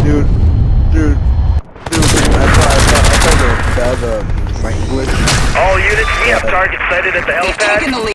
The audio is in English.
Dude, I tried to my English. All units, we have targets sighted at the helipad.